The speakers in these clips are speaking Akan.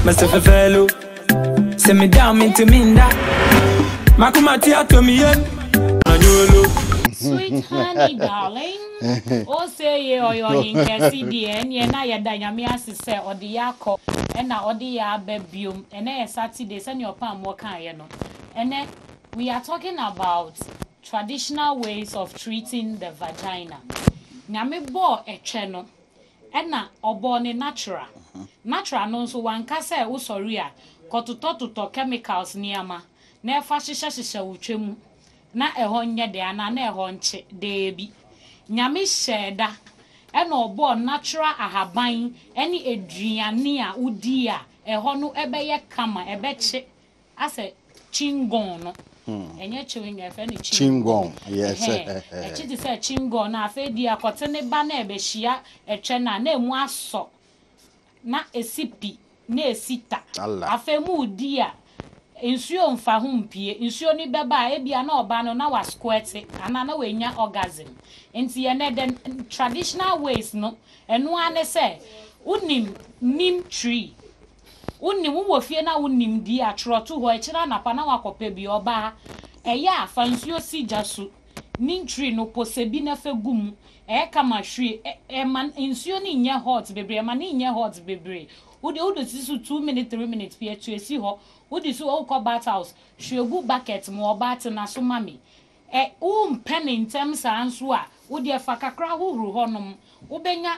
myself fellow. Send me down into minda. Makumati atomiyen. Sweet honey, darling. Oh, say ye or your CD and ye na ya dynamia say or the yako and now the ya bebium and then Saturday send your palm more kind, and then we are talking about traditional ways of treating the vagina. Nyame bo a channel and na obone natural. Natural no so one can say usoria kotuto chemicals niama na fashisha utwemu na ehonye de ana na ehonche debi nyame sheda e na obo natural ahaban eni eduane a udi a eho no ebeye kama ebeche ase chingon no enye chewing efe ni chingon yes chiti se chingon na afa di akote ne ba na ebehia etwe na emu aso na esipi na esita afa mu udi a insuo mfa ho mpie insuo ni beba e bia na oba no na wa squirting ana na wenya orgasm enti ye na the traditional ways no eno ane se unim nim tree unim wo fie na unim di atroto ho e kira na pa na wakopa bi oba eya afa insuo si jasu nim tree no posebi na fa gum e kama hwe e man insuo ni nya hot bebre man ni nya hot bebre udo sisu 2 minutes 3 minutes pie tu esi ho udi so o ko bath house hwegu bucket mo bath na so mami pen in terms anso a udi efa kakra hohuru honom ubenya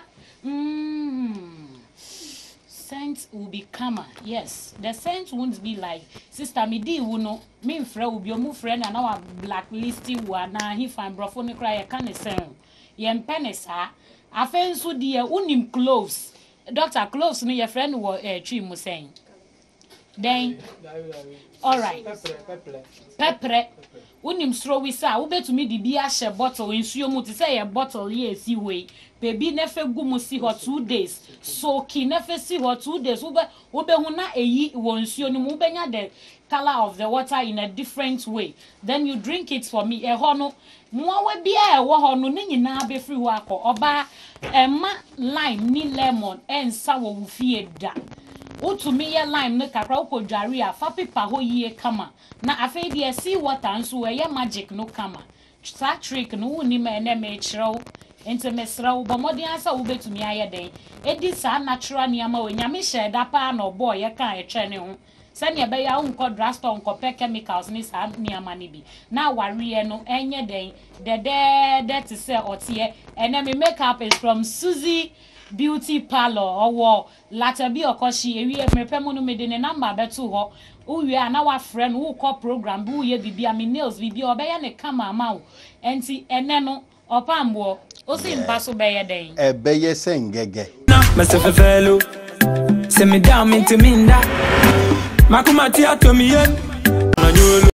scent will be calmer. Yes, the scent won't be like sister me di no me mfra obi omu friend na wa blacklisting wa na he fan brofo ne kra ye kan sen ye mpene sa afenso di e unim close Doctor close no your friend wo twi mu sen then all right pepper unim stro wi sa wo betumi di bi a she bottle nsuo mu ti say ye bottle ye si we baby na fe gu mu si ho 2 days so ki na fe si ho 2 days wo be hu na eyi wo nsuo ni mu benya the color of the water in a different way then you drink it for me e ho no mo we bia e wo ho no ne nyina be free wo akọ oba ema lime ni lemon ensa wo fie da utumi ye lime ne kakra ukodware a fa paper ho yie kama na afei de sea water nso we ye magic no kama sa trick no woni ma na me kyerɛw ente mesraw bo modern asa wo betumi aye den edi sa natural niama we nyame hye da pa na obo ye kan etwe ne ho se ne be ya unko drugstore unko pe chemicals ni sa niama ni bi na ware no enye den that is say otie ene me makeup is from Suzy Beauty Parlor owo latabi okoshi ewie mepemu no mede ne number beto ho uwie ana wa friend wo call program bu ye bibia me nails bibia obeye ne kama ama wo enti ene no opambo o si mpaso beye den ebeye sengege myself fellow send me down into minda makumati atomiyen